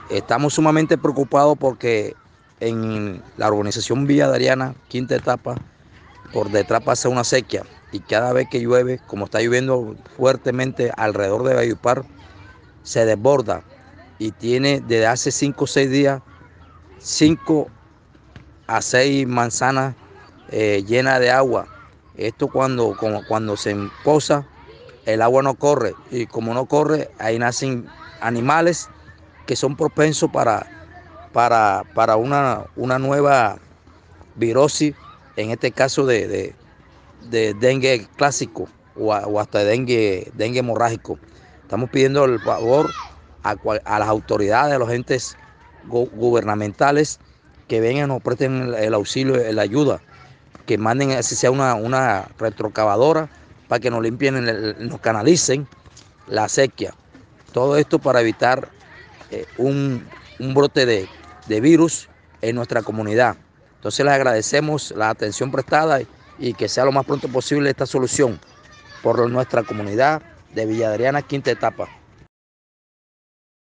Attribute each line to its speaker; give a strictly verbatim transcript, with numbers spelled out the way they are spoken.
Speaker 1: Estamos sumamente preocupados porque en la urbanización Villa Adriana, quinta etapa, por detrás pasa una sequía y cada vez que llueve, como está lloviendo fuertemente alrededor de Valledupar, se desborda y tiene desde hace cinco o seis días cinco a seis manzanas eh, llenas de agua. Esto cuando, como, cuando se empoza, el agua no corre y como no corre, ahí nacen animales que son propensos para, para, para una, una nueva virosis, en este caso de, de, de dengue clásico o, a, o hasta dengue, dengue hemorrágico. Estamos pidiendo el favor a, a las autoridades, a los entes go, gubernamentales que vengan, nos presten el, el auxilio, la ayuda, que manden así sea una, una retrocavadora para que nos limpien, el, nos canalicen la sequía. Todo esto para evitar eh, un, un brote de, de virus en nuestra comunidad. Entonces les agradecemos la atención prestada y que sea lo más pronto posible esta solución por nuestra comunidad de Villa Adriana, quinta etapa.